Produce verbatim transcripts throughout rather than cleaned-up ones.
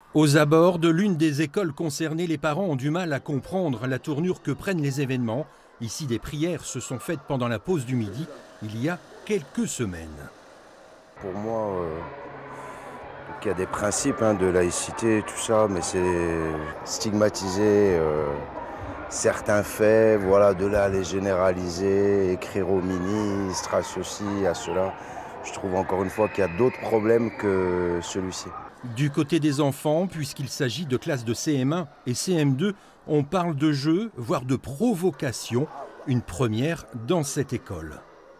Aux abords de l'une des écoles concernées, les parents ont du mal à comprendre la tournure que prennent les événements. Ici, des prières se sont faites pendant la pause du midi, il y a quelques semaines. Pour moi, euh, il y a des principes hein, de laïcité, tout ça, mais c'est stigmatiser euh, certains faits, voilà, de là à les généraliser, écrire au ministre, à ceci, à cela. Je trouve encore une fois qu'il y a d'autres problèmes que celui-ci. Du côté des enfants, puisqu'il s'agit de classes de C M un et C M deux, on parle de jeux, voire de provocation, une première dans cette école.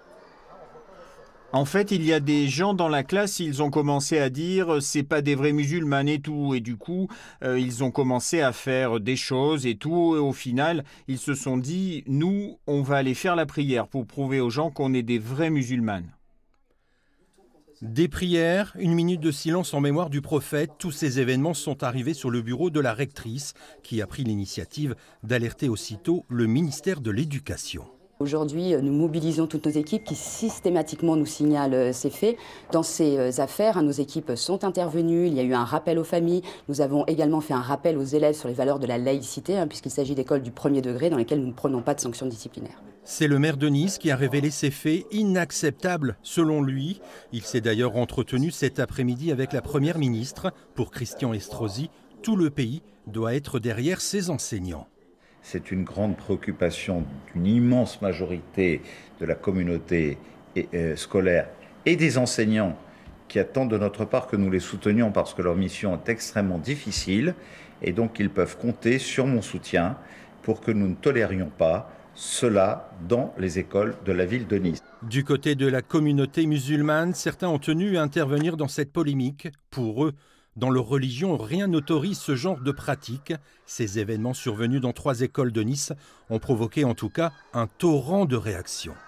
En fait, il y a des gens dans la classe, ils ont commencé à dire c'est pas des vrais musulmans et tout, et du coup, euh, ils ont commencé à faire des choses et tout, et au final, ils se sont dit nous, on va aller faire la prière pour prouver aux gens qu'on est des vrais musulmanes. Des prières, une minute de silence en mémoire du prophète, tous ces événements sont arrivés sur le bureau de la rectrice qui a pris l'initiative d'alerter aussitôt le ministère de l'Éducation. Aujourd'hui, nous mobilisons toutes nos équipes qui systématiquement nous signalent ces faits. Dans ces affaires, nos équipes sont intervenues, il y a eu un rappel aux familles. Nous avons également fait un rappel aux élèves sur les valeurs de la laïcité, hein, puisqu'il s'agit d'écoles du premier degré dans lesquelles nous ne prenons pas de sanctions disciplinaires. C'est le maire de Nice qui a révélé ces faits inacceptables selon lui. Il s'est d'ailleurs entretenu cet après-midi avec la première ministre. Pour Christian Estrosi, tout le pays doit être derrière ses enseignants. C'est une grande préoccupation d'une immense majorité de la communauté scolaire et des enseignants qui attendent de notre part que nous les soutenions parce que leur mission est extrêmement difficile et donc ils peuvent compter sur mon soutien pour que nous ne tolérions pas cela dans les écoles de la ville de Nice. Du côté de la communauté musulmane, certains ont tenu à intervenir dans cette polémique. Pour eux, dans leur religion, rien n'autorise ce genre de pratique. Ces événements survenus dans trois écoles de Nice ont provoqué en tout cas un torrent de réactions.